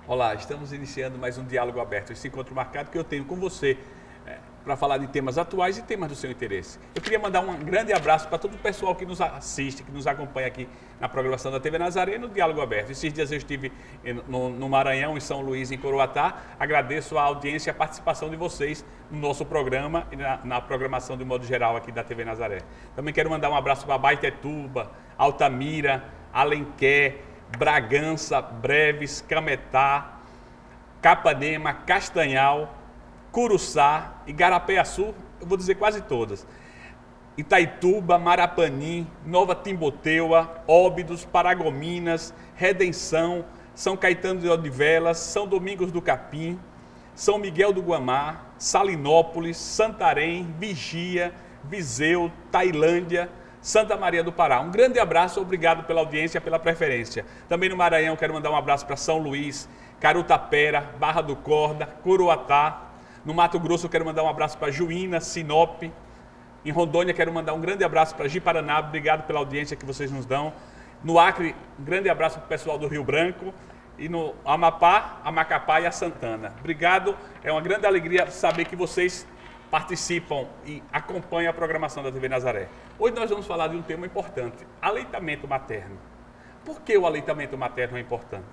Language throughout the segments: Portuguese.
Olá, estamos iniciando mais um Diálogo Aberto, esse encontro marcado que eu tenho com você para falar de temas atuais e temas do seu interesse. Eu queria mandar um grande abraço para todo o pessoal que nos assiste, que nos acompanha aqui na programação da TV Nazaré no Diálogo Aberto. Esses dias eu estive no Maranhão, em São Luís, em Coroatá. Agradeço a audiência e a participação de vocês no nosso programa e na programação de modo geral aqui da TV Nazaré. Também quero mandar um abraço para Baitetuba, Altamira, Alenquer, Bragança, Breves, Cametá, Capanema, Castanhal, Curuçá, Igarapé-Açu, eu vou dizer quase todas. Itaituba, Marapanim, Nova Timboteua, Óbidos, Paragominas, Redenção, São Caetano de Odivelas, São Domingos do Capim, São Miguel do Guamá, Salinópolis, Santarém, Vigia, Viseu, Tailândia, Santa Maria do Pará. Um grande abraço, obrigado pela audiência, pela preferência. Também no Maranhão quero mandar um abraço para São Luís, Carutapera, Barra do Corda, Coroatá. No Mato Grosso eu quero mandar um abraço para Juína, Sinop. Em Rondônia quero mandar um grande abraço para Ji-Paraná, obrigado pela audiência que vocês nos dão. No Acre, um grande abraço para o pessoal do Rio Branco. E no Amapá, a Macapá e a Santana. Obrigado, é uma grande alegria saber que vocês participam e acompanham a programação da TV Nazaré. Hoje nós vamos falar de um tema importante, aleitamento materno. Por que o aleitamento materno é importante?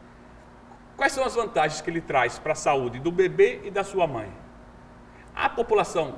Quais são as vantagens que ele traz para a saúde do bebê e da sua mãe? A população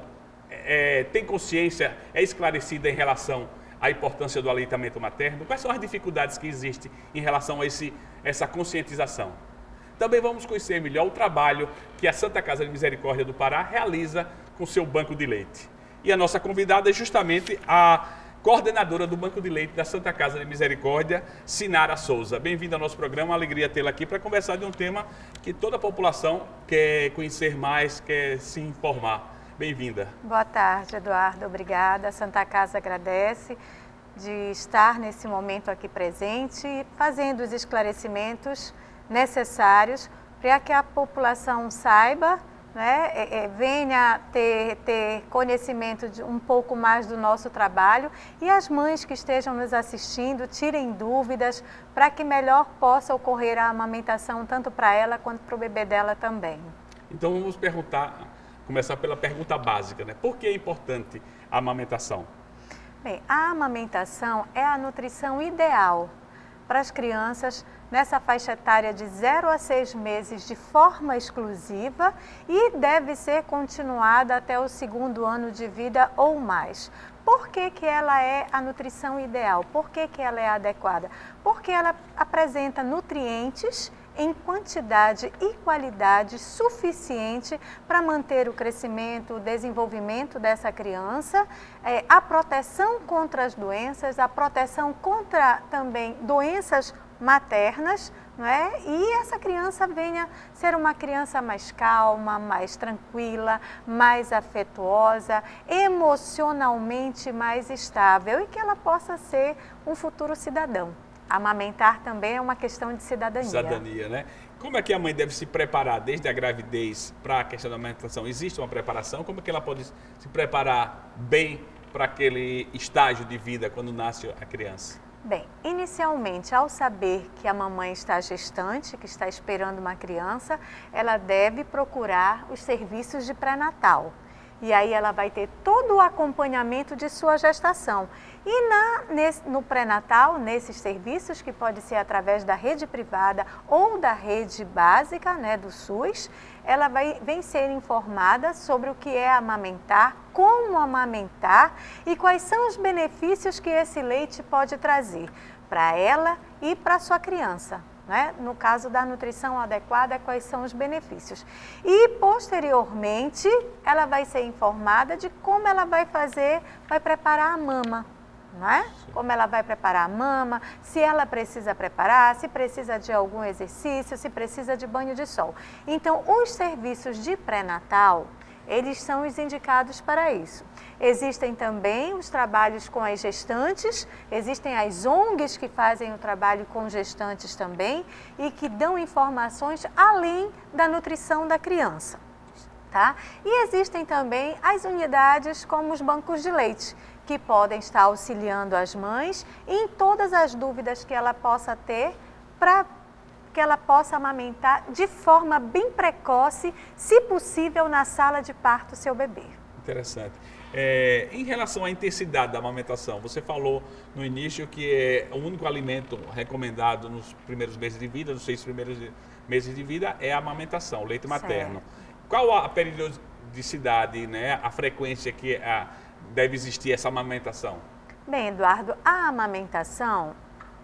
tem consciência, é esclarecida em relação à importância do aleitamento materno? Quais são as dificuldades que existem em relação a essa conscientização? Também vamos conhecer melhor o trabalho que a Santa Casa de Misericórdia do Pará realiza com seu banco de leite. E a nossa convidada é justamente a coordenadora do Banco de Leite da Santa Casa de Misericórdia, Sinara Souza. Bem-vinda ao nosso programa, uma alegria tê-la aqui para conversar de um tema que toda a população quer conhecer mais, quer se informar. Bem-vinda. Boa tarde, Eduardo. Obrigada. A Santa Casa agradece de estar nesse momento aqui presente, fazendo os esclarecimentos necessários para que a população saiba, né, venha ter conhecimento de um pouco mais do nosso trabalho e as mães que estejam nos assistindo tirem dúvidas para que melhor possa ocorrer a amamentação tanto para ela quanto para o bebê dela também. Então vamos começar pela pergunta básica, né? Por que é importante a amamentação? Bem, a amamentação é a nutrição ideal para as crianças nessa faixa etária de 0 a 6 meses de forma exclusiva e deve ser continuada até o 2º ano de vida ou mais. Por que que ela é a nutrição ideal? Por que que ela é adequada? Porque ela apresenta nutrientes em quantidade e qualidade suficiente para manter o crescimento, o desenvolvimento dessa criança, a proteção contra as doenças, a proteção contra também doenças maternas, não é? E essa criança venha ser uma criança mais calma, mais tranquila, mais afetuosa, emocionalmente mais estável e que ela possa ser um futuro cidadão. Amamentar também é uma questão de cidadania. Cidadania, né? Como é que a mãe deve se preparar desde a gravidez para a questão da amamentação? Existe uma preparação? Como é que ela pode se preparar bem para aquele estágio de vida quando nasce a criança? Bem, inicialmente, ao saber que a mamãe está gestante, que está esperando uma criança, ela deve procurar os serviços de pré-natal. E aí ela vai ter todo o acompanhamento de sua gestação. E no pré-natal, nesses serviços, que pode ser através da rede privada ou da rede básica, né, do SUS, ela vem ser informada sobre o que é amamentar, como amamentar e quais são os benefícios que esse leite pode trazer para ela e para sua criança. Né? No caso da nutrição adequada, quais são os benefícios. E, posteriormente, ela vai ser informada de como ela vai preparar a mama. Não é? Como ela vai preparar a mama, se ela precisa preparar, se precisa de algum exercício, se precisa de banho de sol. Então, os serviços de pré-natal, eles são os indicados para isso. Existem também os trabalhos com as gestantes, existem as ONGs que fazem o trabalho com gestantes também e que dão informações além da nutrição da criança. Tá? E existem também as unidades como os bancos de leite, que podem estar auxiliando as mães em todas as dúvidas que ela possa ter para que ela possa amamentar de forma bem precoce, se possível, na sala de parto, seu bebê. Interessante. Em relação à intensidade da amamentação, você falou no início que o único alimento recomendado nos primeiros meses de vida, nos 6 primeiros meses de vida, é a amamentação, o leite materno. Qual a periodicidade, né, a frequência que deve existir essa amamentação? Bem, Eduardo, a amamentação,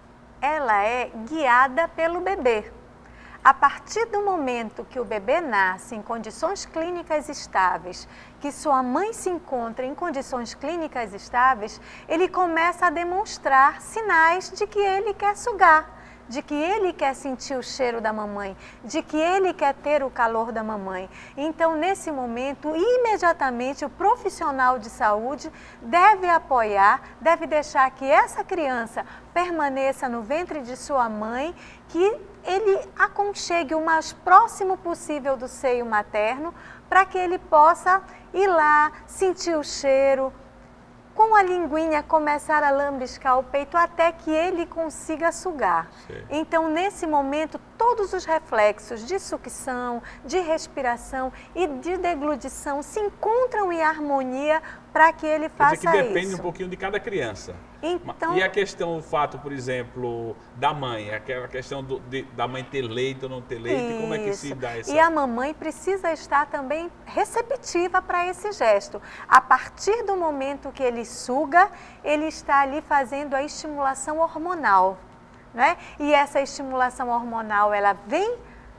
ela é guiada pelo bebê. A partir do momento que o bebê nasce em condições clínicas estáveis, que sua mãe se encontra em condições clínicas estáveis, ele começa a demonstrar sinais de que ele quer sugar, de que ele quer sentir o cheiro da mamãe, de que ele quer ter o calor da mamãe. Então, nesse momento, imediatamente o profissional de saúde deve apoiar, deve deixar que essa criança permaneça no ventre de sua mãe, que ele aconchegue o mais próximo possível do seio materno, para que ele possa ir lá, sentir o cheiro, com a linguinha começar a lambiscar o peito até que ele consiga sugar. Sim. Então, nesse momento, todos os reflexos de sucção, de respiração e de degludição se encontram em harmonia para que ele faça isso. Quer dizer que depende um pouquinho de cada criança. Então, e a questão, o fato, por exemplo, da mãe, aquela questão da mãe ter leite ou não ter leite, isso. Como é que se dá essa... E a mamãe precisa estar também receptiva para esse gesto. A partir do momento que ele suga, ele está ali fazendo a estimulação hormonal, né? E essa estimulação hormonal, ela vem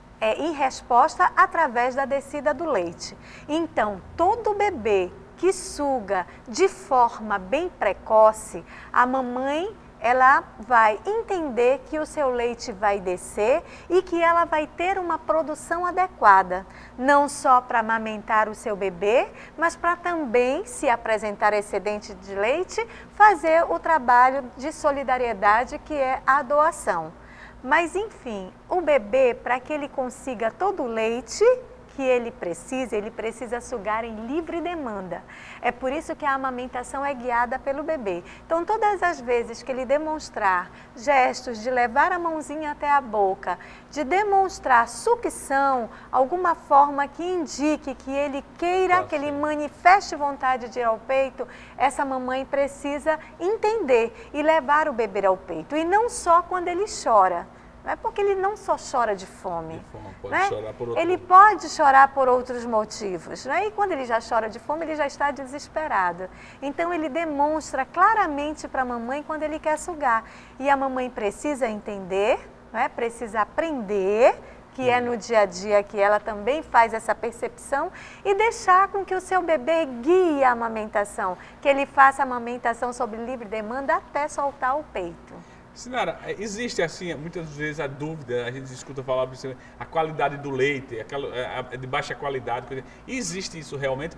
em resposta através da descida do leite. Então, todo bebê que suga de forma bem precoce, a mamãe, ela vai entender que o seu leite vai descer e que ela vai ter uma produção adequada, não só para amamentar o seu bebê, mas para também, se apresentar excedente de leite, fazer o trabalho de solidariedade que é a doação. Mas, enfim, o bebê, para que ele consiga todo o leite que ele precisa sugar em livre demanda. É por isso que a amamentação é guiada pelo bebê. Então, todas as vezes que ele demonstrar gestos de levar a mãozinha até a boca, de demonstrar sucção, alguma forma que indique que ele queira, que ele manifeste vontade de ir ao peito, essa mamãe precisa entender e levar o bebê ao peito. E não só quando ele chora. Não é porque ele não só chora de fome, pode né? chorar por outro... Ele pode chorar por outros motivos, né? E quando ele já chora de fome, ele já está desesperado. Então, ele demonstra claramente para a mamãe quando ele quer sugar. E a mamãe precisa entender, né? Precisa aprender, que é no dia a dia que ela também faz essa percepção, e deixar com que o seu bebê guie a amamentação, que ele faça a amamentação sob livre demanda até soltar o peito. Sinara, existe assim, muitas vezes a dúvida, a gente escuta falar a qualidade do leite, de baixa qualidade, existe isso realmente?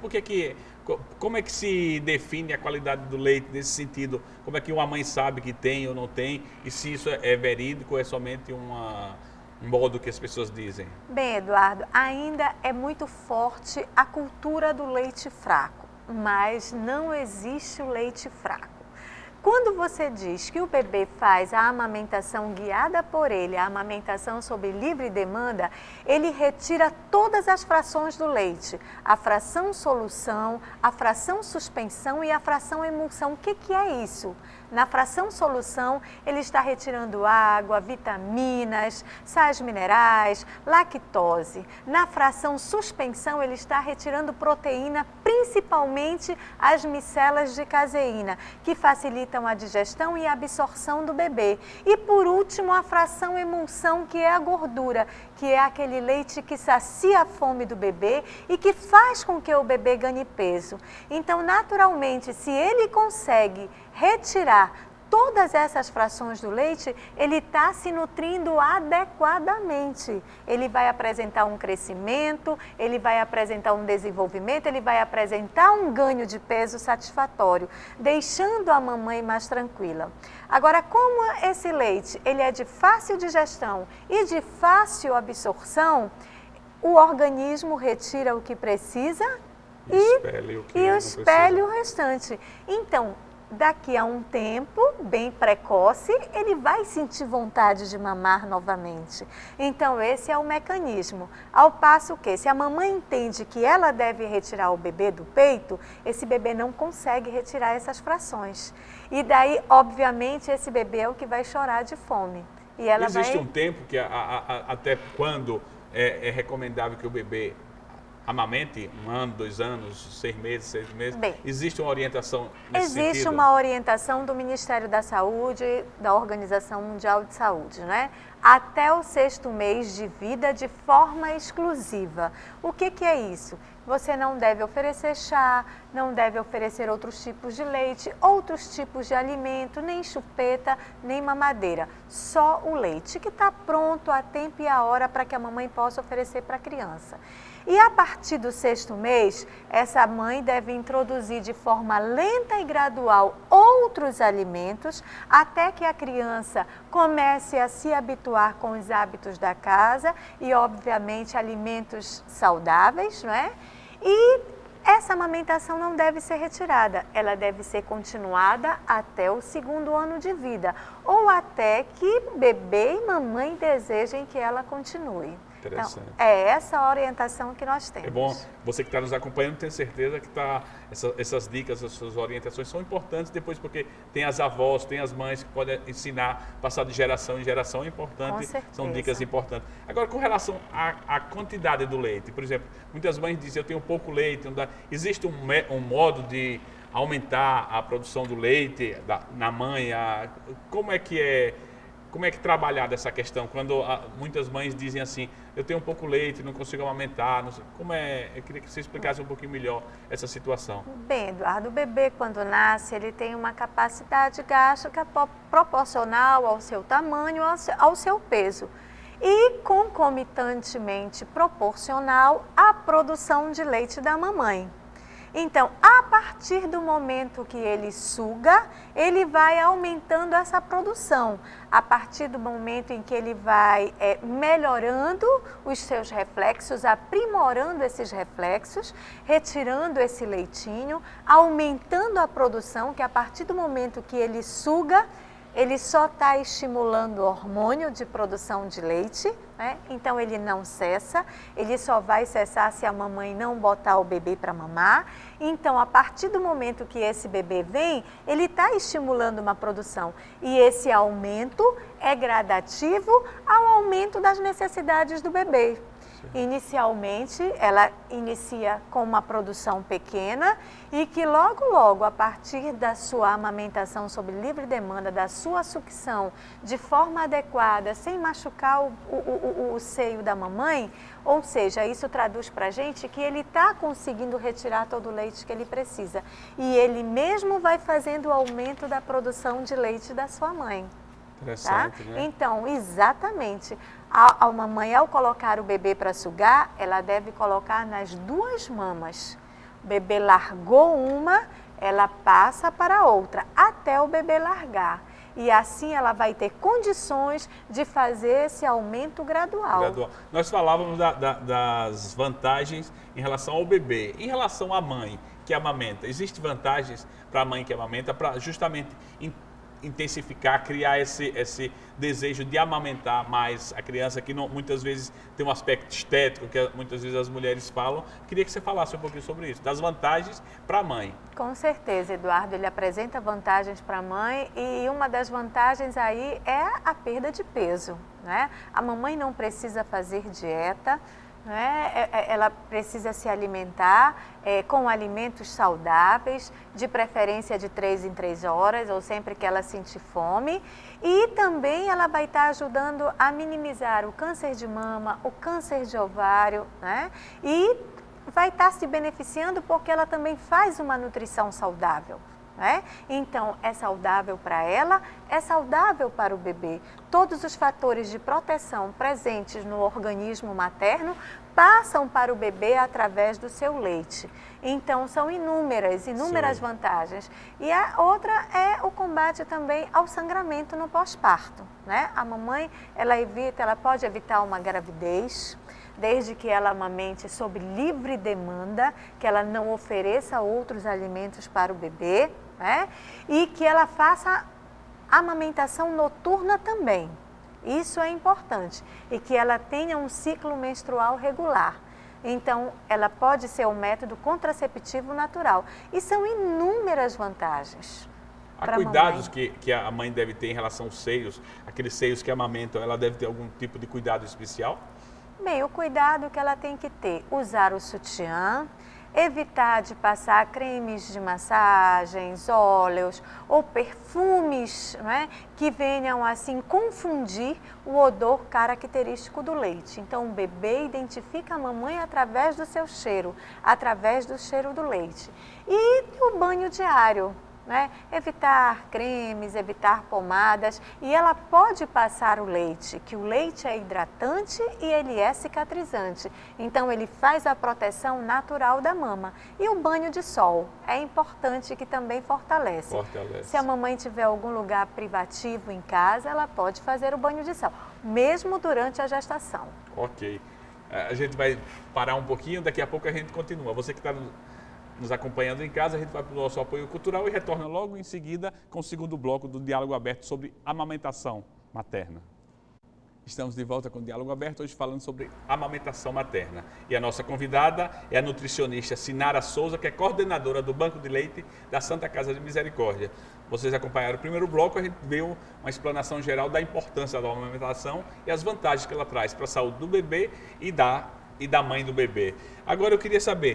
Como é que se define a qualidade do leite nesse sentido? Como é que uma mãe sabe que tem ou não tem? E se isso é verídico ou é somente um modo que as pessoas dizem? Bem, Eduardo, ainda é muito forte a cultura do leite fraco, mas não existe o leite fraco. Quando você diz que o bebê faz a amamentação guiada por ele, a amamentação sob livre demanda, ele retira todas as frações do leite, a fração solução, a fração suspensão e a fração emulsão. O que é isso? Na fração solução, ele está retirando água, vitaminas, sais minerais, lactose. Na fração suspensão, ele está retirando proteína, principalmente as micelas de caseína, que facilitam a digestão e a absorção do bebê. E por último, a fração emulsão, que é a gordura, que é aquele leite que sacia a fome do bebê e que faz com que o bebê ganhe peso. Então, naturalmente, se ele consegue retirar todas essas frações do leite, ele está se nutrindo adequadamente. Ele vai apresentar um crescimento, ele vai apresentar um desenvolvimento, ele vai apresentar um ganho de peso satisfatório, deixando a mamãe mais tranquila. Agora, como esse leite ele é de fácil digestão e de fácil absorção, o organismo retira o que precisa e expele o restante. Então, daqui a um tempo, bem precoce, ele vai sentir vontade de mamar novamente. Então, esse é o mecanismo. Ao passo que, se a mamãe entende que ela deve retirar o bebê do peito, esse bebê não consegue retirar essas frações. E daí, obviamente, esse bebê é o que vai chorar de fome. E ela Existe um tempo que até quando é recomendável que o bebê amamente? 1 ano, 2 anos, 6 meses, 6 meses? Bem, existe uma orientação nesse sentido? Existe uma orientação do Ministério da Saúde, da Organização Mundial de Saúde, né? Até o 6º mês de vida de forma exclusiva. O que é isso? Você não deve oferecer chá, não deve oferecer outros tipos de leite, outros tipos de alimento, nem chupeta, nem mamadeira. Só o leite, que está pronto a tempo e a hora para que a mamãe possa oferecer para a criança. E a partir do 6º mês, essa mãe deve introduzir de forma lenta e gradual outros alimentos, até que a criança comece a se habituar com os hábitos da casa e, obviamente, alimentos saudáveis, não é? E essa amamentação não deve ser retirada, ela deve ser continuada até o 2º ano de vida, ou até que bebê e mamãe desejem que ela continue. Então, é essa a orientação que nós temos. É bom, você que está nos acompanhando, tenho certeza que essas dicas, essas orientações são importantes depois, porque tem as avós, tem as mães que podem ensinar, passar de geração em geração, é importante, com certeza. São dicas importantes. Agora, com relação à quantidade do leite, por exemplo, muitas mães dizem, eu tenho pouco leite, não dá. Existe um modo de aumentar a produção do leite na mãe? Como é que trabalhar dessa questão? Quando muitas mães dizem assim, eu tenho pouco leite, não consigo amamentar, não sei, eu queria que você explicasse um pouquinho melhor essa situação. Bem, Eduardo, o bebê quando nasce, ele tem uma capacidade gástrica proporcional ao seu tamanho, ao seu peso e concomitantemente proporcional à produção de leite da mamãe. Então, a partir do momento que ele suga, ele vai aumentando essa produção. A partir do momento em que ele vai melhorando os seus reflexos, aprimorando esses reflexos, retirando esse leitinho, aumentando a produção, que a partir do momento que ele suga, ele só está estimulando o hormônio de produção de leite, né? Então ele não cessa, ele só vai cessar se a mamãe não botar o bebê para mamar. Então, a partir do momento que esse bebê vem, ele está estimulando uma produção. E esse aumento é gradativo ao aumento das necessidades do bebê. Inicialmente, ela inicia com uma produção pequena e que logo, a partir da sua amamentação sob livre demanda, da sua sucção de forma adequada, sem machucar o seio da mamãe, ou seja, isso traduz para a gente que ele está conseguindo retirar todo o leite que ele precisa. E ele mesmo vai fazendo o aumento da produção de leite da sua mãe. Interessante, né? Então, exatamente. A mamãe, ao colocar o bebê para sugar, ela deve colocar nas 2 mamas. O bebê largou uma, ela passa para a outra, até o bebê largar. E assim ela vai ter condições de fazer esse aumento gradual. Nós falávamos das vantagens em relação ao bebê. Em relação à mãe que amamenta, existem vantagens para a mãe que amamenta para justamente intensificar, criar esse desejo de amamentar mais a criança, que muitas vezes tem um aspecto estético, que muitas vezes as mulheres falam. Queria que você falasse um pouquinho sobre isso, das vantagens para a mãe. Com certeza, Eduardo, ele apresenta vantagens para a mãe e uma das vantagens aí é a perda de peso, né? A mamãe não precisa fazer dieta, né? Ela precisa se alimentar com alimentos saudáveis, de preferência de 3 em 3 horas, ou sempre que ela sentir fome. E também ela vai estar ajudando a minimizar o câncer de mama, o câncer de ovário, né? E vai estar se beneficiando porque ela também faz uma nutrição saudável. Então, é saudável para ela, é saudável para o bebê. Todos os fatores de proteção presentes no organismo materno passam para o bebê através do seu leite. Então, são inúmeras vantagens. E a outra é o combate também ao sangramento no pós-parto, né? A mamãe, ela pode evitar uma gravidez, desde que ela amamente sob livre demanda, que ela não ofereça outros alimentos para o bebê, né? E que ela faça amamentação noturna também. Isso é importante. E que ela tenha um ciclo menstrual regular. Então, ela pode ser um método contraceptivo natural. E são inúmeras vantagens. Há cuidados que a mãe deve ter em relação aos seios, aqueles seios que amamentam, ela deve ter algum tipo de cuidado especial? Bem, o cuidado que ela tem que ter, usar o sutiã, evitar de passar cremes de massagens, óleos ou perfumes, né, que venham assim confundir o odor característico do leite. Então, o bebê identifica a mamãe através do seu cheiro, através do cheiro do leite. E o banho diário. Né? Evitar cremes, evitar pomadas, e ela pode passar o leite, que o leite é hidratante e ele é cicatrizante, então ele faz a proteção natural da mama. E o banho de sol é importante, que também fortalece. Se a mamãe tiver algum lugar privativo em casa, ela pode fazer o banho de sol, mesmo durante a gestação. Ok. A gente vai parar um pouquinho, daqui a pouco a gente continua. Você que está nos acompanhando em casa, a gente vai para o nosso apoio cultural e retorna logo em seguida com o segundo bloco do Diálogo Aberto sobre amamentação materna. Estamos de volta com o Diálogo Aberto, hoje falando sobre amamentação materna. E a nossa convidada é a nutricionista Sinara Souza, que é coordenadora do Banco de Leite da Santa Casa de Misericórdia. Vocês acompanharam o primeiro bloco, a gente deu uma explanação geral da importância da amamentação e as vantagens que ela traz para a saúde do bebê e da mãe do bebê. Agora eu queria saber,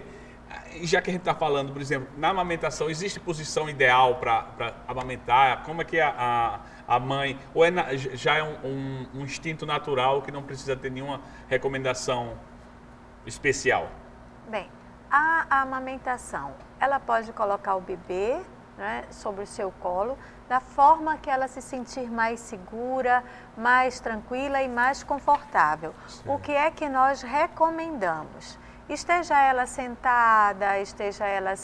já que a gente está falando, por exemplo, na amamentação, existe posição ideal para amamentar? Como é que a mãe, ou já é um instinto natural que não precisa ter nenhuma recomendação especial? Bem, a amamentação, ela pode colocar o bebê, né, sobre o seu colo, da forma que ela se sentir mais segura, mais tranquila e mais confortável. Sim. O que é que nós recomendamos? Esteja ela sentada, esteja ela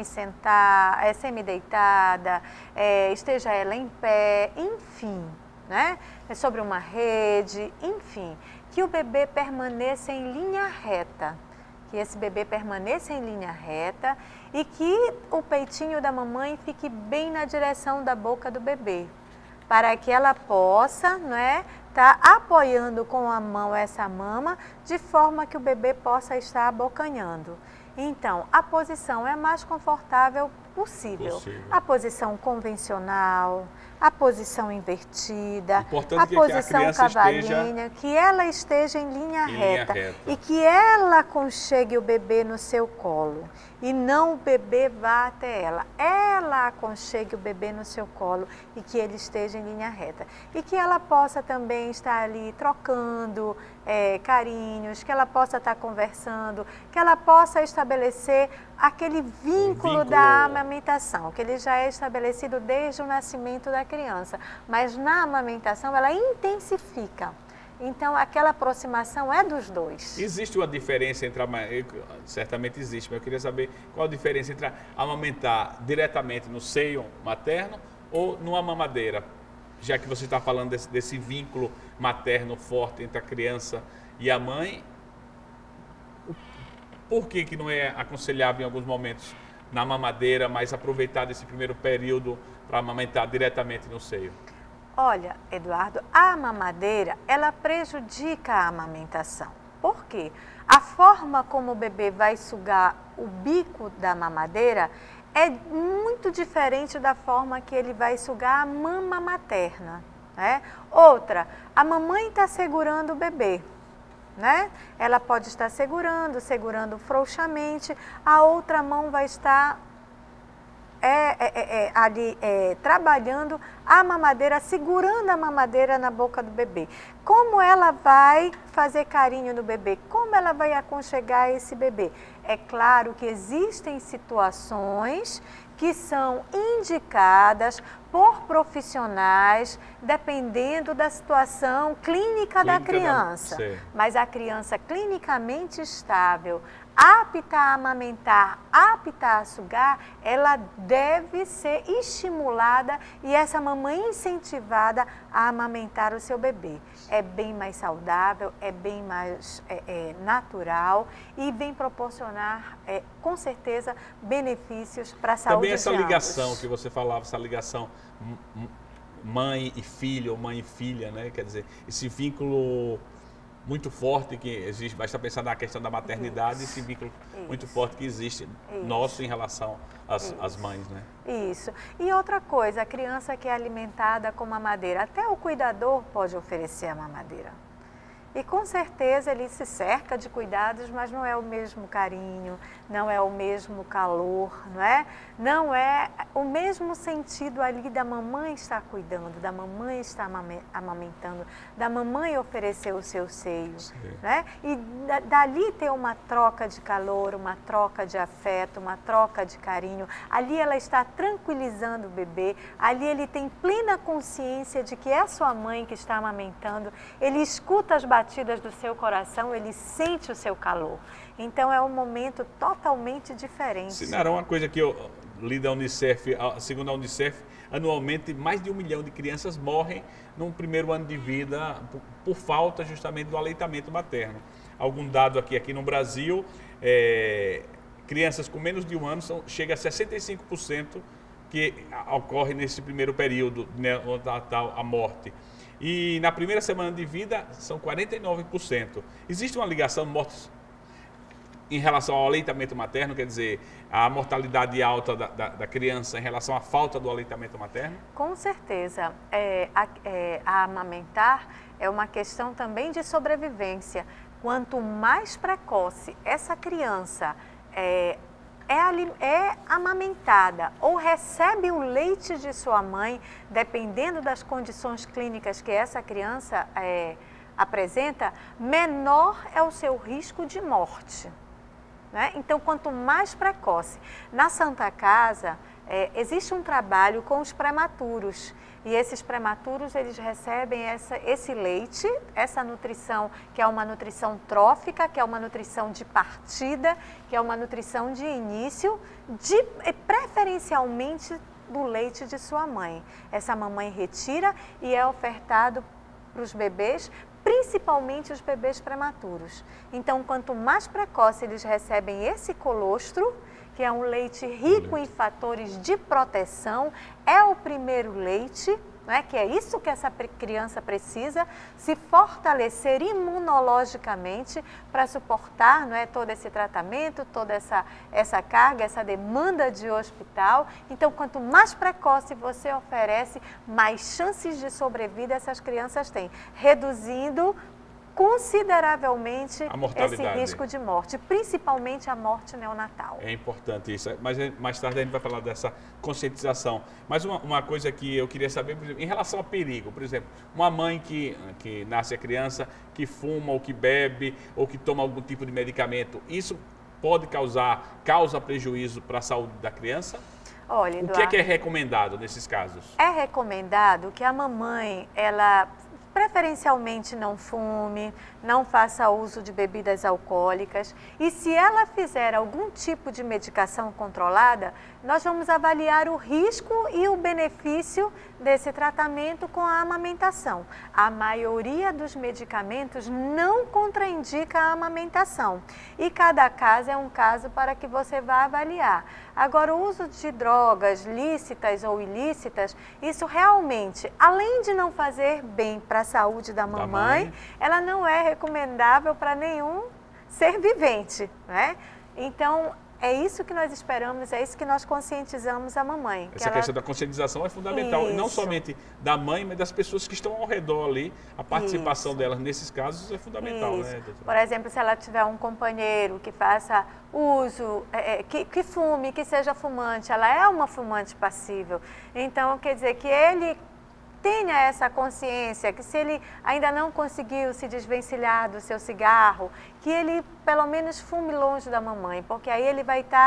semi-deitada, esteja ela em pé, enfim, né? Sobre uma rede, enfim, que o bebê permaneça em linha reta, que esse bebê permaneça em linha reta e que o peitinho da mamãe fique bem na direção da boca do bebê, para que ela possa, né, tá apoiando com a mão essa mama, de forma que o bebê possa estar abocanhando. Então, a posição é a mais confortável possível. A posição convencional, a posição invertida, a posição cavalinha, que ela esteja em linha reta e que ela aconchegue o bebê no seu colo e não o bebê vá até ela. Ela aconchegue o bebê no seu colo e que ele esteja em linha reta. E que ela possa também estar ali trocando carinhos, que ela possa estar conversando, que ela possa estabelecer aquele vínculo da amamentação, que ele já é estabelecido desde o nascimento da criança. Mas na amamentação ela intensifica. Então, aquela aproximação é dos dois. Existe uma diferença entre certamente existe, mas eu queria saber qual a diferença entre amamentar diretamente no seio materno ou numa mamadeira, já que você está falando desse vínculo materno forte entre a criança e a mãe. Por que não é aconselhável em alguns momentos na mamadeira, mas aproveitar desse primeiro período para amamentar diretamente no seio? Olha, Eduardo, a mamadeira, ela prejudica a amamentação. Por quê? A forma como o bebê vai sugar o bico da mamadeira é muito diferente da forma que ele vai sugar a mama materna, né? Outra, a mamãe está segurando o bebê, né? Ela pode estar segurando frouxamente, a outra mão vai estar ali trabalhando a mamadeira, segurando a mamadeira na boca do bebê. Como ela vai fazer carinho no bebê? Como ela vai aconchegar esse bebê? É claro que existem situações que são indicadas por profissionais, dependendo da situação clínica da criança. Mas a criança clinicamente estável, apta a amamentar, apta a sugar, ela deve ser estimulada e essa mamãe incentivada a amamentar o seu bebê. É bem mais saudável, é bem mais natural e vem proporcionar, com certeza, benefícios para a saúde de ambos. Também essa ligação que você falava, essa ligação mãe e filho, ou mãe e filha, né? Quer dizer, esse vínculo muito forte que existe, basta pensar na questão da maternidade, esse vínculo muito forte que existe nosso em relação às mães, né? Isso. E outra coisa, a criança que é alimentada com mamadeira, até o cuidador pode oferecer a mamadeira. E com certeza ele se cerca de cuidados, mas não é o mesmo carinho, não é o mesmo calor, não é? Não é o mesmo sentido ali da mamãe estar cuidando, da mamãe estar amamentando, da mamãe oferecer o seu seio, né? E dali ter uma troca de calor, uma troca de afeto, uma troca de carinho. Ali ela está tranquilizando o bebê, ali ele tem plena consciência de que é a sua mãe que está amamentando, ele escuta as batidas do seu coração, ele sente o seu calor. Então é um momento totalmente diferente. Sinara, uma coisa que eu li da Unicef, segundo a Unicef, anualmente mais de 1 milhão de crianças morrem no primeiro ano de vida por falta justamente do aleitamento materno. Algum dado aqui no Brasil, crianças com menos de 1 ano chega a 65% que ocorre nesse primeiro período, né, a morte. E na primeira semana de vida são 49%. Existe uma ligação de mortes em relação ao aleitamento materno, quer dizer, a mortalidade alta da criança em relação à falta do aleitamento materno? Com certeza. A amamentar é uma questão também de sobrevivência. Quanto mais precoce essa criança é amamentada ou recebe o leite de sua mãe, dependendo das condições clínicas que essa criança apresenta, menor é o seu risco de morte. Né? Então, quanto mais precoce. Na Santa Casa, existe um trabalho com os prematuros. E esses prematuros, eles recebem esse leite, essa nutrição, que é uma nutrição trófica, que é uma nutrição de partida, que é uma nutrição de início, preferencialmente do leite de sua mãe. Essa mamãe retira e é ofertado para os bebês, principalmente os bebês prematuros. Então, quanto mais precoce eles recebem esse colostro, que é um leite rico em fatores de proteção, é o primeiro leite, né, que é isso que essa criança precisa, se fortalecer imunologicamente para suportar, não é, todo esse tratamento, toda essa carga, essa demanda de hospital. Então, quanto mais precoce você oferece, mais chances de sobrevida essas crianças têm, reduzindo consideravelmente esse risco de morte, principalmente a morte neonatal. É importante isso, mas mais tarde a gente vai falar dessa conscientização. Mas uma coisa que eu queria saber, por exemplo, em relação ao perigo, por exemplo, uma mãe que nasce a criança, que fuma ou que bebe ou que toma algum tipo de medicamento, isso pode causa prejuízo para a saúde da criança? Olha, Eduardo, o que é recomendado nesses casos? É recomendado que a mamãe, ela preferencialmente não fume, não faça uso de bebidas alcoólicas e se ela fizer algum tipo de medicação controlada, nós vamos avaliar o risco e o benefício desse tratamento com a amamentação. A maioria dos medicamentos não contraindica a amamentação e cada caso é um caso para que você vá avaliar. Agora, o uso de drogas lícitas ou ilícitas, isso realmente, além de não fazer bem para a saúde da mamãe, ela não é recomendável para nenhum ser vivente, né? Então, é isso que nós esperamos, é isso que nós conscientizamos a mamãe. Essa questão da conscientização é fundamental, não somente da mãe, mas das pessoas que estão ao redor ali. A participação delas nesses casos é fundamental, né, doutora? Por exemplo, se ela tiver um companheiro que faça uso, que fume, que seja fumante, ela é uma fumante passível. Então, quer dizer que ele tenha essa consciência que se ele ainda não conseguiu se desvencilhar do seu cigarro, que ele pelo menos fume longe da mamãe, porque aí ele vai estar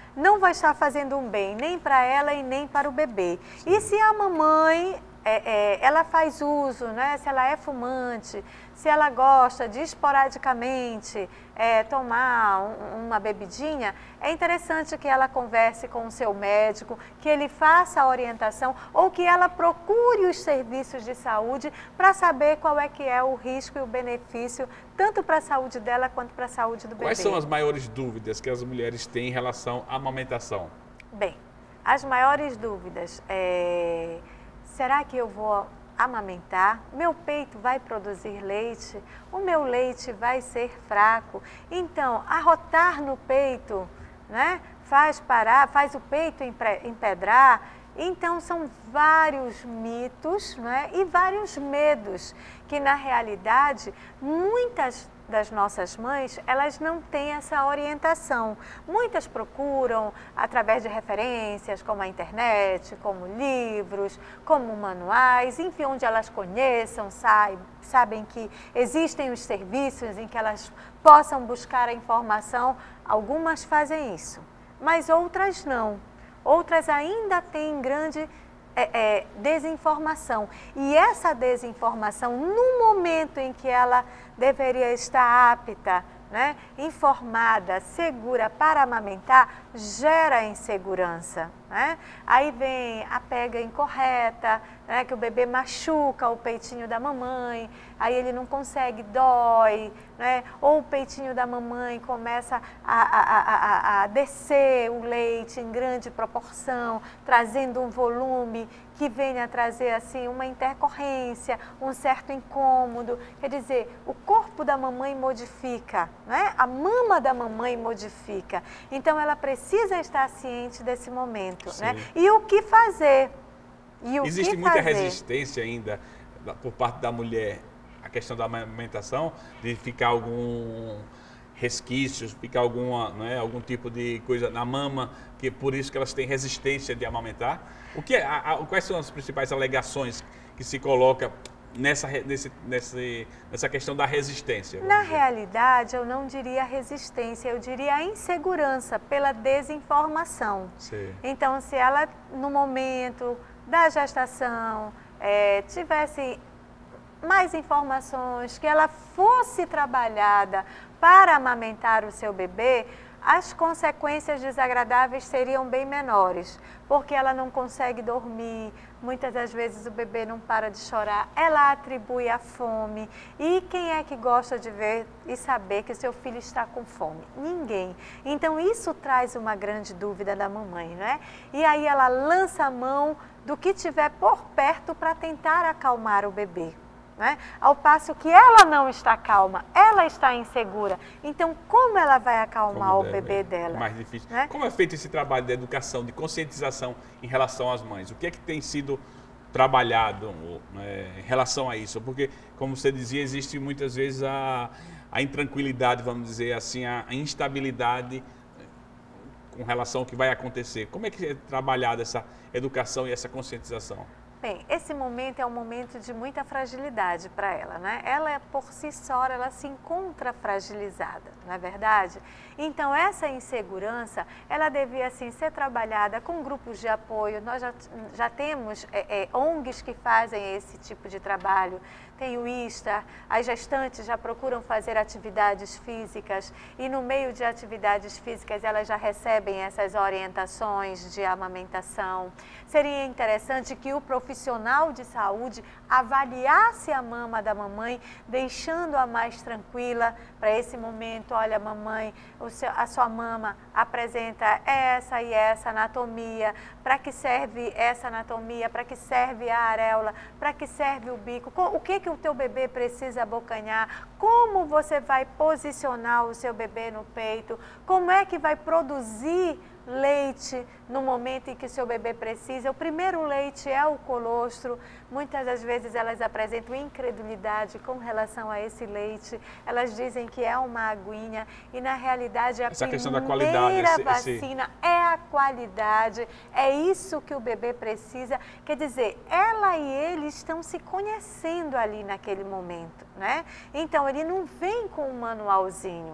não vai estar fazendo um bem nem para ela e nem para o bebê. Sim. E se a mamãe ela faz uso, né? Se ela é fumante, se ela gosta de esporadicamente tomar uma bebidinha, é interessante que ela converse com o seu médico, que ele faça a orientação ou que ela procure os serviços de saúde para saber qual é que é o risco e o benefício, tanto para a saúde dela quanto para a saúde do bebê. Quais são as maiores dúvidas que as mulheres têm em relação à amamentação? Bem, as maiores dúvidas será que eu vou amamentar? Meu peito vai produzir leite? O meu leite vai ser fraco? Então, arrotar no peito, né, faz parar, faz o peito empedrar. Então, são vários mitos, né, e vários medos que, na realidade, muitas das nossas mães, elas não têm essa orientação. Muitas procuram através de referências como a internet, como livros, como manuais, enfim, onde elas conheçam, sabem que existem os serviços em que elas possam buscar a informação. Algumas fazem isso, mas outras não. Outras ainda têm grande desinformação. E essa desinformação, no momento em que ela deveria estar apta, né, informada, segura para amamentar, gera insegurança, né? Aí vem a pega incorreta, né, que o bebê machuca o peitinho da mamãe, aí ele não consegue, dói, né? Ou o peitinho da mamãe começa a descer o leite em grande proporção, trazendo um volume que venha a trazer assim uma intercorrência, um certo incômodo. Quer dizer, o corpo da mamãe modifica, né? A mama da mamãe modifica. Então ela precisa estar ciente desse momento, né? E o que fazer? Existe muita resistência ainda por parte da mulher à questão da amamentação, de ficar algum resquícios, ficar algum tipo de coisa na mama, que por isso que elas têm resistência de amamentar. Quais são as principais alegações que se coloca nessa questão da resistência? Na realidade, eu não diria resistência, eu diria a insegurança pela desinformação. Sim. Então, se ela, no momento da gestação, tivesse mais informações, que ela fosse trabalhada para amamentar o seu bebê, as consequências desagradáveis seriam bem menores, porque ela não consegue dormir, muitas das vezes o bebê não para de chorar, ela atribui a fome. E quem é que gosta de ver e saber que o seu filho está com fome? Ninguém. Então isso traz uma grande dúvida da mamãe, né? E aí ela lança a mão do que tiver por perto para tentar acalmar o bebê, né? Ao passo que ela não está calma, ela está insegura. Então, como ela vai acalmar o bebê dela? Mais difícil. Né? Como é feito esse trabalho de educação, de conscientização em relação às mães? O que é que tem sido trabalhado em relação a isso? Porque, como você dizia, existe muitas vezes a intranquilidade, vamos dizer assim, a instabilidade com relação ao que vai acontecer. Como é que é trabalhada essa educação e essa conscientização? Bem, esse momento é um momento de muita fragilidade para ela, né? Ela, por si só, ela se encontra fragilizada, não é verdade? Então, essa insegurança, ela devia, assim, ser trabalhada com grupos de apoio. Nós já temos ONGs que fazem esse tipo de trabalho. Tem o ISTA, as gestantes já procuram fazer atividades físicas e no meio de atividades físicas elas já recebem essas orientações de amamentação. Seria interessante que o profissional de saúde avaliasse a mama da mamãe, deixando-a mais tranquila para esse momento. Olha, mamãe, a sua mama apresenta essa e essa anatomia, para que serve essa anatomia, para que serve a areola, para que serve o bico, o que o teu bebê precisa abocanhar, como você vai posicionar o seu bebê no peito, como é que vai produzir leite no momento em que o seu bebê precisa. O primeiro leite é o colostro. Muitas das vezes elas apresentam incredulidade com relação a esse leite. Elas dizem que é uma aguinha e na realidade a primeira vacina é a qualidade. É isso que o bebê precisa. Quer dizer, ela e ele estão se conhecendo ali naquele momento, né? Então ele não vem com um manualzinho.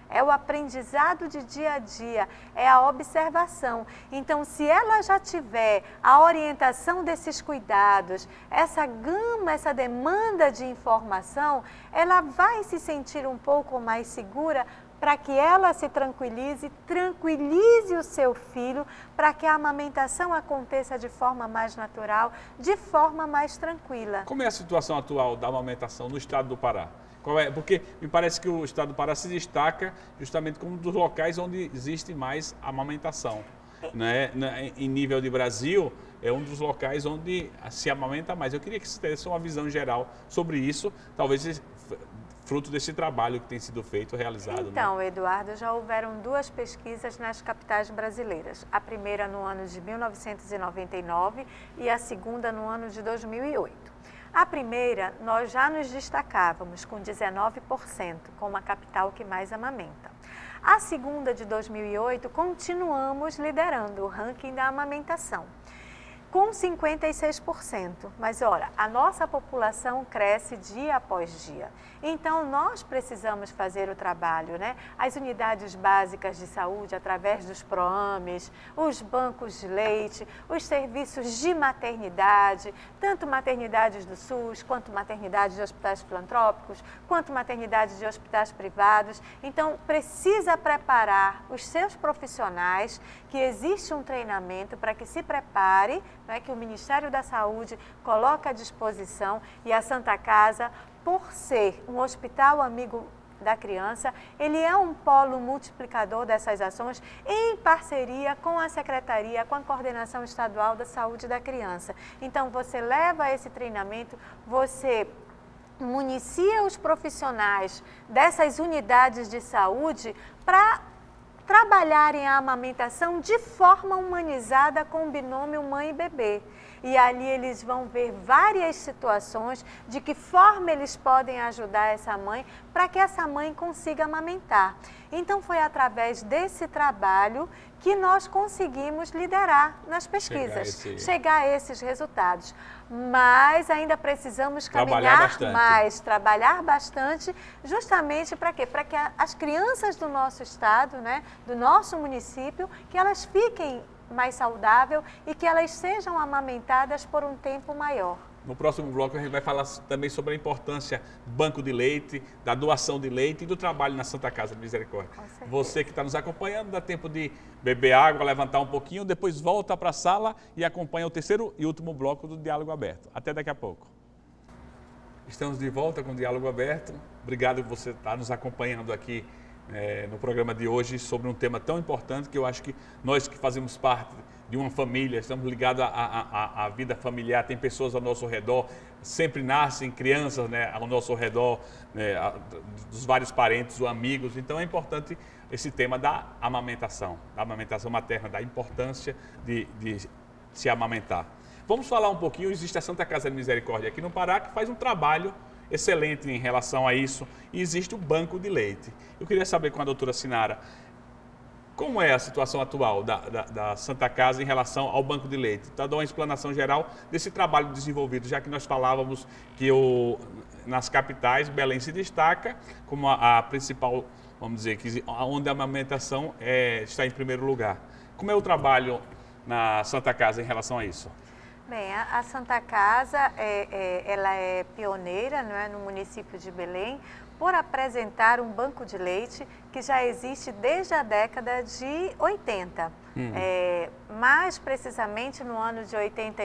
é o aprendizado de dia a dia, é a observação. Então, se ela já tiver a orientação desses cuidados, essa gama, essa demanda de informação, ela vai se sentir um pouco mais segura para que ela se tranquilize, tranquilize o seu filho, para que a amamentação aconteça de forma mais natural, de forma mais tranquila. Como é a situação atual da amamentação no estado do Pará? Porque me parece que o estado do Pará se destaca justamente como um dos locais onde existe mais amamentação. Né? Em nível de Brasil, é um dos locais onde se amamenta mais. Eu queria que você tivesse uma visão geral sobre isso, talvez fruto desse trabalho que tem sido feito, realizado. Então, Eduardo, já houveram 2 pesquisas nas capitais brasileiras. A primeira no ano de 1999 e a segunda no ano de 2008. A primeira, nós já nos destacávamos com 19%, como a capital que mais amamenta. A segunda, de 2008, continuamos liderando o ranking da amamentação, com 56%. Mas, olha, a nossa população cresce dia após dia. Então, nós precisamos fazer o trabalho, né? As unidades básicas de saúde, através dos PROAMES, os bancos de leite, os serviços de maternidade, tanto maternidades do SUS, quanto maternidades de hospitais filantrópicos, quanto maternidades de hospitais privados. Então, precisa preparar os seus profissionais, que existe um treinamento para que se prepare, né, que o Ministério da Saúde coloca à disposição, e a Santa Casa, por ser um hospital amigo da criança, ele é um polo multiplicador dessas ações em parceria com a Secretaria, com a Coordenação Estadual da Saúde da Criança. Então, você leva esse treinamento, você municia os profissionais dessas unidades de saúde para trabalharem a amamentação de forma humanizada com o binômio mãe e bebê. E ali eles vão ver várias situações de que forma eles podem ajudar essa mãe para que essa mãe consiga amamentar. Então foi através desse trabalho que nós conseguimos liderar nas pesquisas, chegar a esses resultados. Mas ainda precisamos caminhar mais, trabalhar bastante, justamente para quê? Para que as crianças do nosso estado, né, do nosso município, que elas fiquem mais saudáveis e que elas sejam amamentadas por um tempo maior. No próximo bloco a gente vai falar também sobre a importância do banco de leite, da doação de leite e do trabalho na Santa Casa de Misericórdia. Você que está nos acompanhando, dá tempo de beber água, levantar um pouquinho, depois volta para a sala e acompanha o terceiro e último bloco do Diálogo Aberto. Até daqui a pouco. Estamos de volta com o Diálogo Aberto. Obrigado por você estar nos acompanhando aqui no programa de hoje sobre um tema tão importante que eu acho que nós que fazemos parte de uma família, estamos ligados à vida familiar, tem pessoas ao nosso redor, sempre nascem crianças, né, ao nosso redor, né, dos vários parentes ou amigos, então é importante esse tema da amamentação materna, da importância de se amamentar. Vamos falar um pouquinho, existe a Santa Casa de Misericórdia aqui no Pará que faz um trabalho excelente em relação a isso, e existe o banco de leite. Eu queria saber com a doutora Sinara, como é a situação atual da Santa Casa em relação ao banco de leite? Está dando uma explanação geral desse trabalho desenvolvido, já que nós falávamos que nas capitais, Belém se destaca como a principal, vamos dizer, onde a amamentação está em primeiro lugar. Como é o trabalho na Santa Casa em relação a isso? Bem, a Santa Casa, ela é pioneira, não é, no município de Belém, por apresentar um banco de leite que já existe desde a década de 80. Mais precisamente no ano de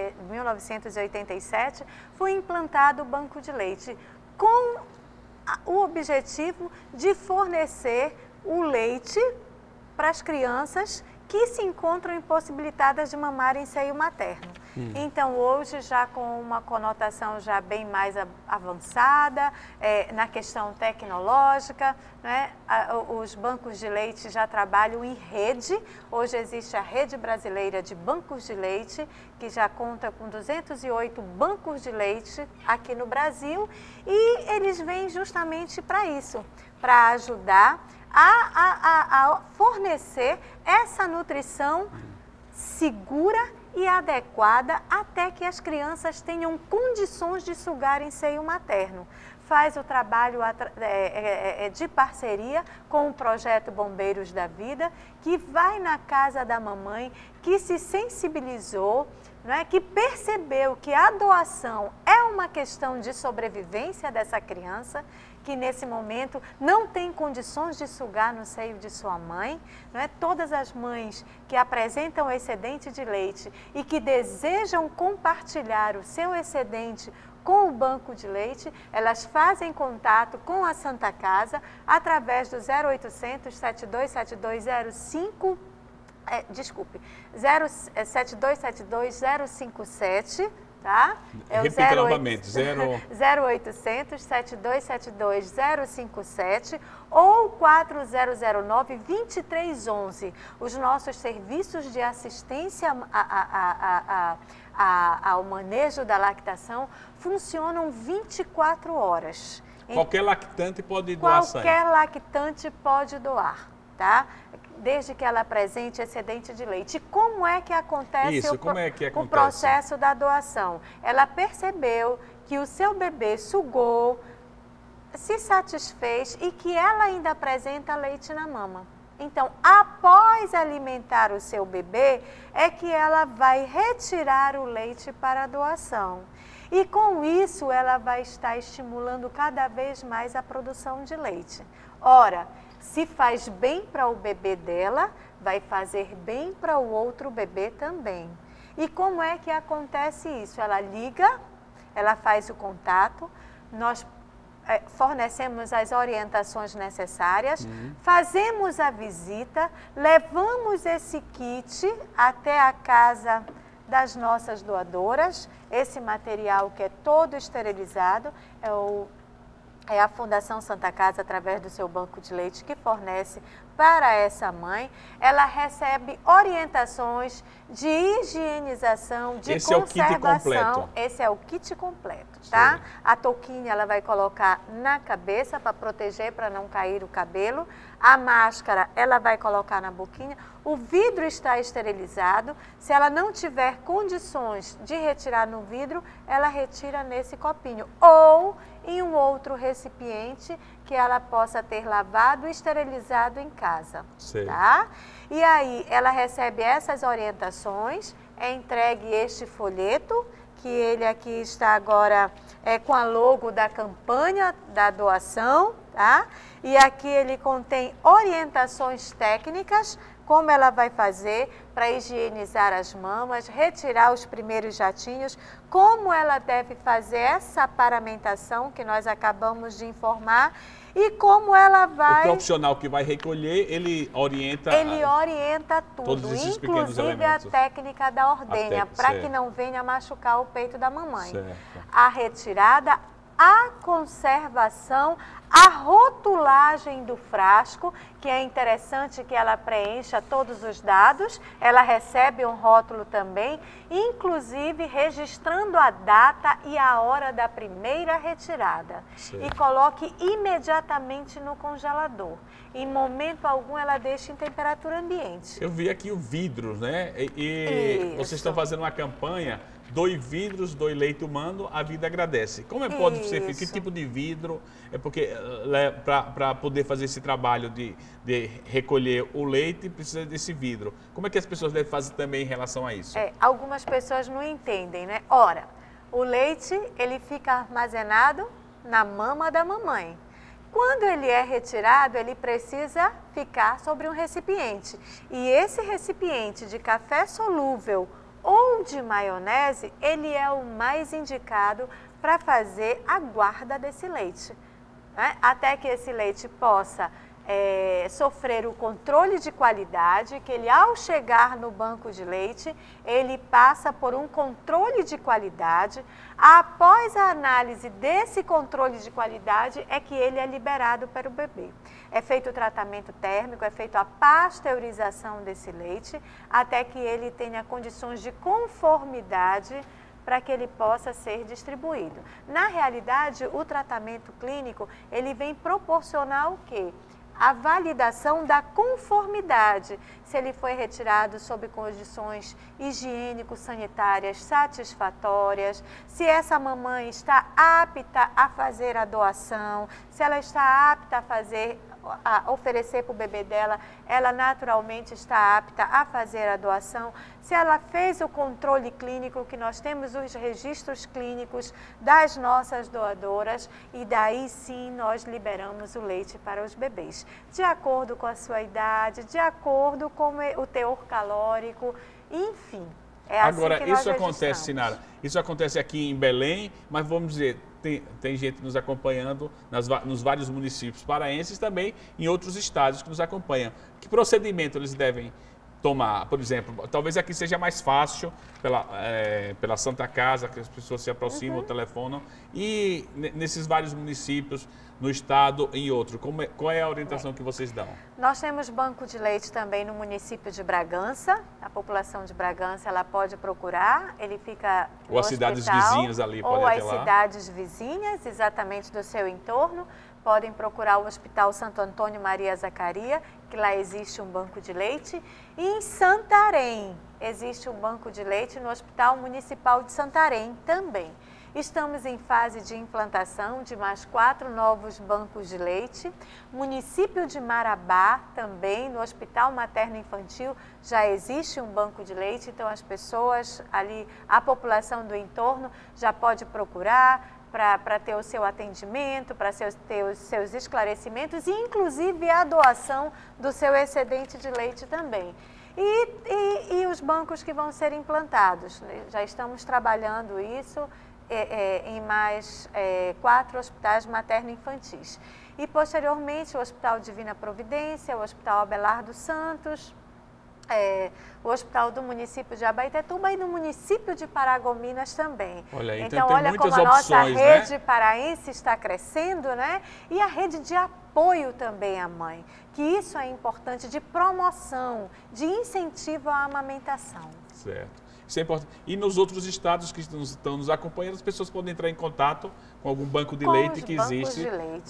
1987, foi implantado o banco de leite com o objetivo de fornecer o leite para as crianças que se encontram impossibilitadas de mamar em seio materno. Então, hoje, já com uma conotação já bem mais avançada, na questão tecnológica, né? Os bancos de leite já trabalham em rede. Hoje existe a Rede Brasileira de Bancos de Leite, que já conta com 208 bancos de leite aqui no Brasil, e eles vêm justamente para isso, para ajudar a fornecer essa nutrição segura e adequada até que as crianças tenham condições de sugar em seio materno. faz o trabalho de parceria com o projeto Bombeiros da Vida, que vai na casa da mamãe, que se sensibilizou, que percebeu que a doação é uma questão de sobrevivência dessa criança, que nesse momento não tem condições de sugar no seio de sua mãe. Todas as mães que apresentam excedente de leite e que desejam compartilhar o seu excedente com o banco de leite, elas fazem contato com a Santa Casa através do 0800 727205, 7272 057, tá? Repita novamente, 0800 7272 057 ou 4009 2311. Os nossos serviços de assistência ao manejo da lactação funcionam 24 horas. Qualquer lactante pode doar sangue? Qualquer lactante pode doar, tá? Desde que ela apresente excedente de leite. Como é que acontece, o processo da doação? Ela percebeu que o seu bebê sugou, se satisfez e que ela ainda apresenta leite na mama. Então, após alimentar o seu bebê, é que ela vai retirar o leite para a doação. E com isso, ela vai estar estimulando cada vez mais a produção de leite. Ora, se faz bem para o bebê dela, vai fazer bem para o outro bebê também. E como é que acontece isso? Ela liga, ela faz o contato, nós fornecemos as orientações necessárias, fazemos a visita, levamos esse kit até a casa das nossas doadoras. Esse material que é todo esterilizado é a Fundação Santa Casa, através do seu banco de leite, que fornece para essa mãe. Ela recebe orientações de higienização, de conservação. Esse é o kit completo. Esse é o kit completo, tá? Sim. A touquinha ela vai colocar na cabeça para proteger, para não cair o cabelo. A máscara ela vai colocar na boquinha. O vidro está esterilizado. Se ela não tiver condições de retirar no vidro, ela retira nesse copinho. Ou em um outro recipiente que ela possa ter lavado e esterilizado em casa, tá? E aí ela recebe essas orientações, é entregue este folheto, que ele aqui está agora com a logo da campanha da doação, tá? E aqui ele contém orientações técnicas, como ela vai fazer para higienizar as mamas, retirar os primeiros jatinhos, como ela deve fazer essa paramentação que nós acabamos de informar e como ela vai... O profissional que vai recolher, ele orienta... Ele orienta tudo, todos esses pequenos inclusive elementos. a técnica da ordenha, para que não venha machucar o peito da mamãe. Certo. A retirada, a conservação, a rotulagem do frasco, que é interessante que ela preencha todos os dados, ela recebe um rótulo também, inclusive registrando a data e a hora da primeira retirada. Certo. E coloque imediatamente no congelador. Em momento algum ela deixa em temperatura ambiente. Eu vi aqui o vidro, né? E vocês estão fazendo uma campanha, doe vidros, doe leite humano, a vida agradece. Como pode ser feito? Que tipo de vidro? É porque para poder fazer esse trabalho de recolher o leite, precisa desse vidro. Como é que as pessoas devem fazer também em relação a isso? Algumas pessoas não entendem, né? Ora, o leite, ele fica armazenado na mama da mamãe. Quando ele é retirado, ele precisa ficar sobre um recipiente. E esse recipiente de café solúvel ou de maionese, ele é o mais indicado para fazer a guarda desse leite, né? Até que esse leite possa sofrer o controle de qualidade, que ele ao chegar no banco de leite, ele passa por um controle de qualidade. Após a análise desse controle de qualidade é que ele é liberado para o bebê. É feito o tratamento térmico, é feito a pasteurização desse leite, até que ele tenha condições de conformidade para que ele possa ser distribuído. Na realidade, o tratamento clínico, ele vem proporcionar o quê? a validação da conformidade, se ele foi retirado sob condições higiênico-sanitárias satisfatórias, se essa mamãe está apta a fazer a doação, se ela está apta a oferecer para o bebê dela, ela naturalmente está apta a fazer a doação, se ela fez o controle clínico, que nós temos os registros clínicos das nossas doadoras, e daí sim nós liberamos o leite para os bebês, de acordo com a sua idade, de acordo com o teor calórico, enfim. É Agora, assim que nós isso acontece, registramos. Sinara, isso acontece aqui em Belém, mas vamos dizer, tem gente nos acompanhando nos vários municípios paraenses, também em outros estados que nos acompanham. Que procedimento eles devem tomar? Por exemplo, talvez aqui seja mais fácil pela Santa Casa, que as pessoas se aproximam, telefonam, e nesses vários municípios, no estado e em outro, qual é a orientação que vocês dão? Nós temos banco de leite também no município de Bragança, a população de Bragança ela pode procurar, ele fica no Ou as cidades hospital, vizinhas ali podem ou até as lá. cidades vizinhas, exatamente do seu entorno, podem procurar o Hospital Santo Antônio Maria Zacaria, que lá existe um banco de leite, e em Santarém existe um banco de leite no Hospital Municipal de Santarém também. Estamos em fase de implantação de mais 4 novos bancos de leite. Município de Marabá também, no Hospital Materno Infantil, já existe um banco de leite, então as pessoas ali, a população do entorno já pode procurar para ter o seu atendimento, para ter os seus esclarecimentos e inclusive a doação do seu excedente de leite também. E os bancos que vão ser implantados, já estamos trabalhando isso em mais 4 hospitais materno-infantis. E posteriormente o Hospital Divina Providência, o Hospital Abelardo Santos, o Hospital do município de Abaetetuba e no município de Paragominas também. Olha, então tem olha muitas como a nossa opções, rede né? paraense está crescendo, né? E a rede de apoio também à mãe, que isso é importante, de promoção, de incentivo à amamentação. Certo. Isso é importante. E nos outros estados que estão nos acompanhando, as pessoas podem entrar em contato com algum banco de leite que existe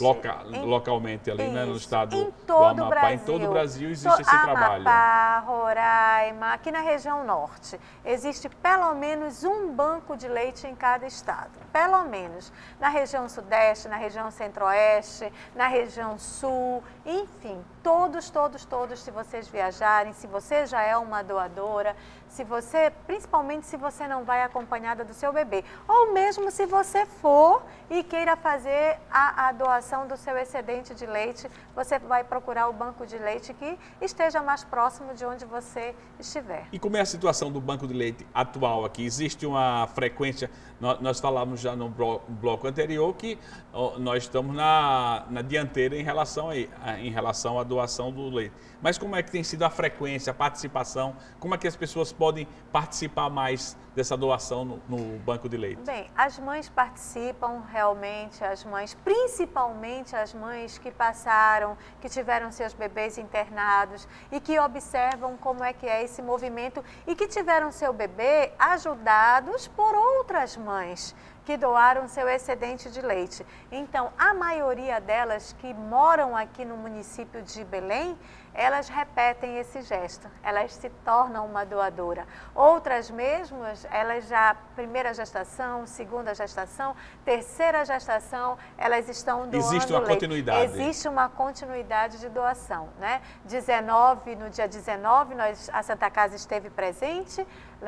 localmente ali, né, no estado do Amapá. Em todo o Brasil existe esse trabalho. Amapá, Roraima, aqui na região norte, existe pelo menos um banco de leite em cada estado. Pelo menos. Na região sudeste, na região centro-oeste, na região sul, enfim, todos, se vocês viajarem, se você já é uma doadora, principalmente se você não vai acompanhada do seu bebê, ou mesmo se você for e queira fazer a doação do seu excedente de leite, você vai procurar o banco de leite que esteja mais próximo de onde você estiver. E como é a situação do banco de leite atual aqui? Existe uma frequência, nós falamos já no bloco anterior que nós estamos na dianteira em relação à doação do leite. Mas como é que tem sido a frequência, a participação? Como é que as pessoas podem participar mais dessa doação no banco de leite? Bem, as mães participam realmente, principalmente as mães que passaram, que tiveram seus bebês internados e que observam como é que é esse movimento e que tiveram seu bebê ajudados por outras mães que doaram seu excedente de leite. Então, a maioria delas que moram aqui no município de Belém, elas repetem esse gesto, elas se tornam uma doadora. Outras mesmas, elas já, primeira gestação, segunda gestação, terceira gestação, elas estão doando leite. Existe uma continuidade. Existe uma continuidade de doação, né? No dia 19, a Santa Casa esteve presente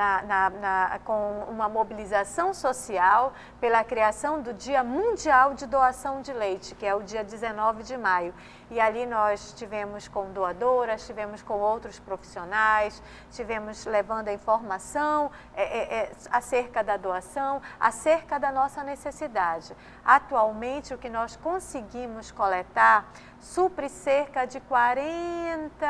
com uma mobilização social pela criação do Dia Mundial de Doação de Leite, que é o dia 19 de maio. E ali nós tivemos com doadoras, tivemos com outros profissionais, tivemos levando a informação acerca da doação, acerca da nossa necessidade. Atualmente, o que nós conseguimos coletar supre cerca de 40%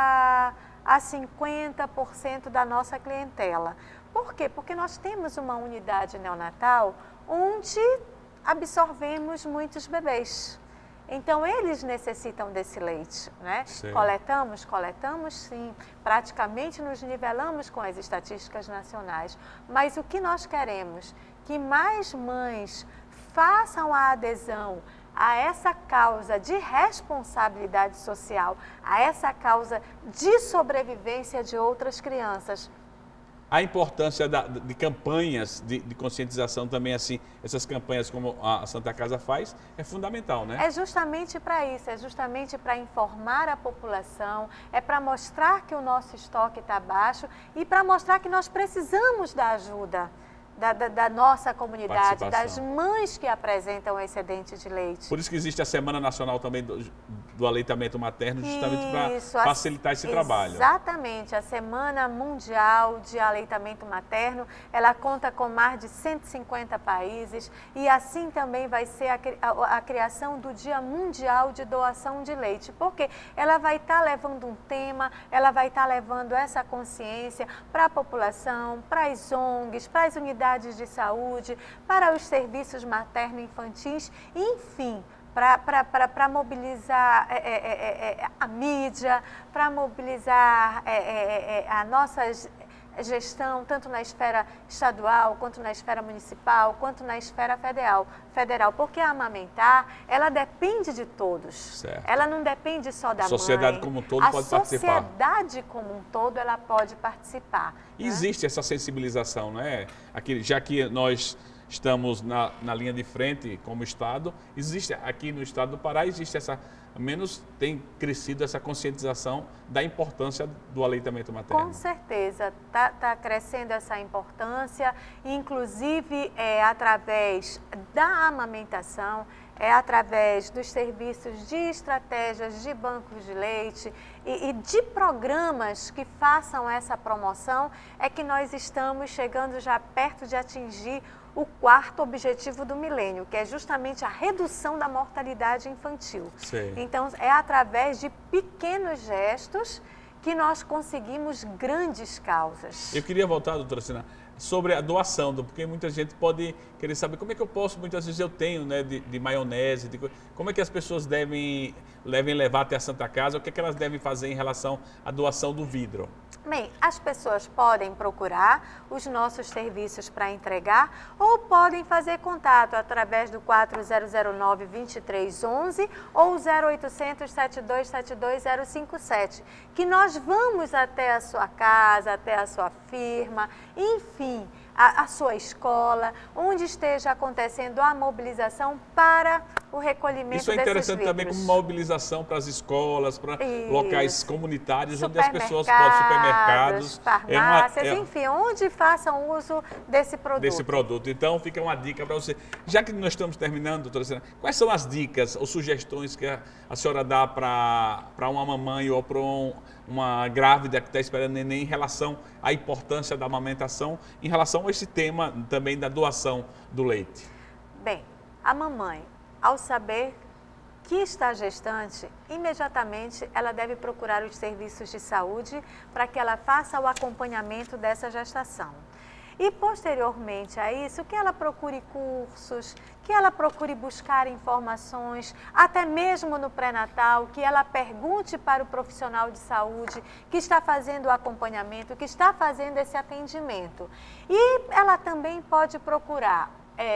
a 50% da nossa clientela. Por quê? Porque nós temos uma unidade neonatal onde absorvemos muitos bebês. Então, eles necessitam desse leite, né? Sim. Coletamos sim, praticamente nos nivelamos com as estatísticas nacionais. Mas o que nós queremos? Que mais mães façam a adesão a essa causa de responsabilidade social, a essa causa de sobrevivência de outras crianças. A importância de campanhas de conscientização também, assim, essas campanhas como a Santa Casa faz, é fundamental, né? É justamente para isso, é justamente para informar a população, é para mostrar que o nosso estoque está baixo e para mostrar que nós precisamos da ajuda da nossa comunidade, das mães que apresentam excedente de leite. Por isso que existe a Semana Nacional também do Aleitamento Materno, justamente para facilitar esse trabalho. Exatamente, a Semana Mundial de Aleitamento Materno, ela conta com mais de 150 países e assim também vai ser a criação do Dia Mundial de Doação de Leite, porque ela vai estar levando um tema, ela vai estar levando essa consciência para a população, para as ONGs, para as unidades de saúde, para os serviços materno-infantis, enfim, para mobilizar a mídia, para mobilizar a nossa gestão, tanto na esfera estadual, quanto na esfera municipal, quanto na esfera federal, porque a amamentar, ela depende de todos. Certo. Ela não depende só da mãe. A sociedade como um todo pode participar. A sociedade como um todo, ela pode participar. Existe essa sensibilização, né? Aqui, já que nós estamos na linha de frente como Estado, existe aqui no Estado do Pará, existe tem crescido essa conscientização da importância do aleitamento materno. Com certeza, está crescendo essa importância, inclusive através da amamentação, através dos serviços de estratégias de bancos de leite e de programas que façam essa promoção, é que nós estamos chegando já perto de atingir o quarto objetivo do milênio, que é justamente a redução da mortalidade infantil. Sim. Então, é através de pequenos gestos que nós conseguimos grandes causas. Eu queria voltar, doutora Sina, sobre a doação, porque muita gente pode querer saber como é que eu posso, muitas vezes eu tenho, né, de maionese, como é que as pessoas devem levar até a Santa Casa, o que é que elas devem fazer em relação à doação do vidro? Bem, as pessoas podem procurar os nossos serviços para entregar ou podem fazer contato através do 4009-2311 ou 0800-7272-057, que nós vamos até a sua casa, até a sua firma, enfim, a sua escola, onde esteja acontecendo a mobilização para o recolhimento desses vidros. Isso é interessante também como mobilização para as escolas, para locais comunitários, onde as pessoas podem, supermercados, farmácias, enfim, onde façam uso desse produto. Então, fica uma dica para você. Já que nós estamos terminando, doutora Sina, quais são as dicas ou sugestões que a senhora dá para uma mamãe ou para uma grávida que está esperando neném em relação à importância da amamentação, em relação a esse tema também da doação do leite? Bem, a mamãe, ao saber que está gestante, imediatamente ela deve procurar os serviços de saúde para que ela faça o acompanhamento dessa gestação. E posteriormente a isso, que ela procure cursos, que ela procure buscar informações, até mesmo no pré-natal, que ela pergunte para o profissional de saúde que está fazendo o acompanhamento, que está fazendo esse atendimento. E ela também pode procurar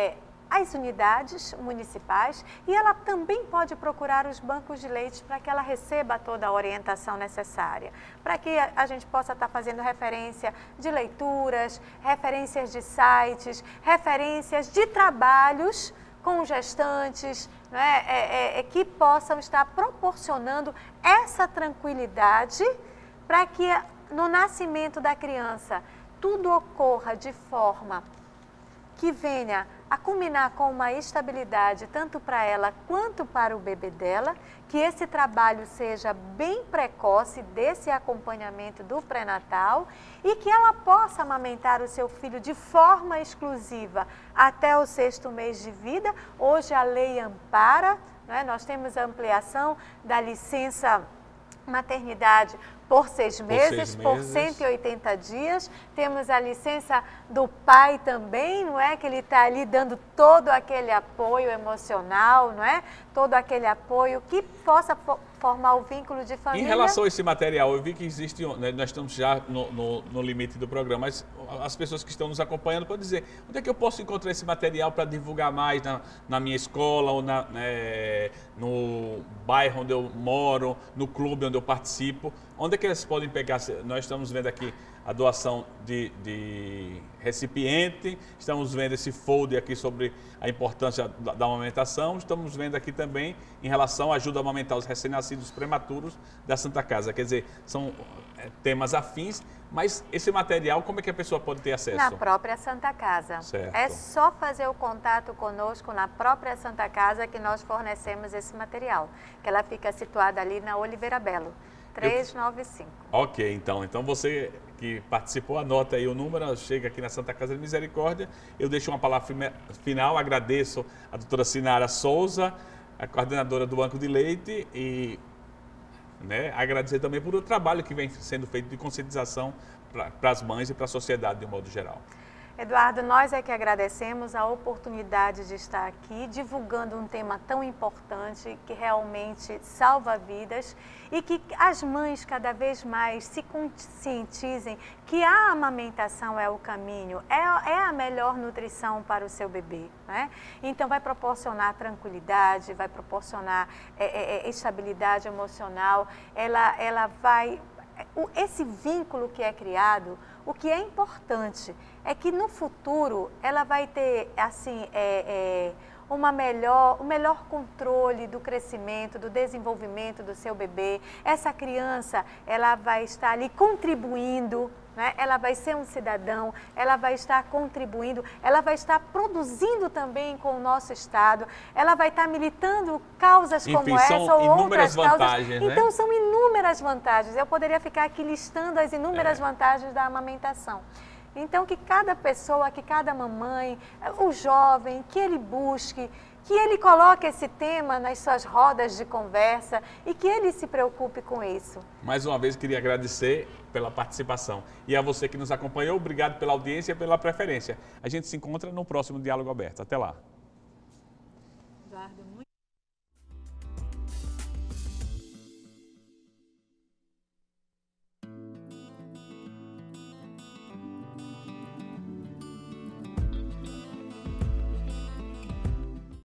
as unidades municipais e ela também pode procurar os bancos de leite para que ela receba toda a orientação necessária, para que a gente possa estar fazendo referência de leituras, referências de sites, referências de trabalhos com gestantes, né, que possam estar proporcionando essa tranquilidade para que no nascimento da criança tudo ocorra de forma que venha a culminar com uma estabilidade tanto para ela quanto para o bebê dela, que esse trabalho seja bem precoce desse acompanhamento do pré-natal e que ela possa amamentar o seu filho de forma exclusiva até o 6º mês de vida. Hoje a lei ampara, né? Nós temos a ampliação da licença maternidade por 6 meses, por 180 dias. Temos a licença do pai também, não é? Que ele está ali dando todo aquele apoio emocional, não é? Todo aquele apoio que possa formar o vínculo de família. Em relação a esse material, eu vi que existe, né, nós estamos já no limite do programa, mas as pessoas que estão nos acompanhando podem dizer, onde é que eu posso encontrar esse material para divulgar mais na minha escola ou no bairro onde eu moro, no clube onde eu participo? Onde é que eles podem pegar? Nós estamos vendo aqui a doação de recipiente, estamos vendo esse folder aqui sobre a importância da amamentação, estamos vendo aqui também em relação à ajuda a amamentar os recém-nascidos prematuros da Santa Casa. Quer dizer, são temas afins, mas esse material, como é que a pessoa pode ter acesso? Na própria Santa Casa. Certo. É só fazer o contato conosco na própria Santa Casa que nós fornecemos esse material, que ela fica situada ali na Oliveira Belo, 395. Ok, então você que participou, anota aí o número, chega aqui na Santa Casa de Misericórdia. Eu deixo uma palavra final, agradeço a doutora Sinara Souza, a coordenadora do Banco de Leite, e agradecer também por o trabalho que vem sendo feito de conscientização para as mães e para a sociedade de um modo geral. Eduardo, nós é que agradecemos a oportunidade de estar aqui divulgando um tema tão importante que realmente salva vidas e que as mães cada vez mais se conscientizem que a amamentação é o caminho, é a melhor nutrição para o seu bebê, né? Então vai proporcionar tranquilidade, vai proporcionar estabilidade emocional, ela vai... Esse vínculo que é criado, o que é importante é que no futuro ela vai ter assim, o melhor controle do crescimento, do desenvolvimento do seu bebê. Essa criança, ela vai estar ali contribuindo, né? Ela vai ser um cidadão, ela vai estar contribuindo, ela vai estar produzindo também com o nosso Estado, ela vai estar militando causas como essa ou outras causas. Então, são inúmeras vantagens. Eu poderia ficar aqui listando as inúmeras vantagens da amamentação. Então, que cada pessoa, que cada mamãe, o jovem, que ele busque, que ele coloque esse tema nas suas rodas de conversa e que ele se preocupe com isso. Mais uma vez, queria agradecer pela participação. E a você que nos acompanhou, obrigado pela audiência e pela preferência. A gente se encontra no próximo Diálogo Aberto. Até lá. Eduardo, muito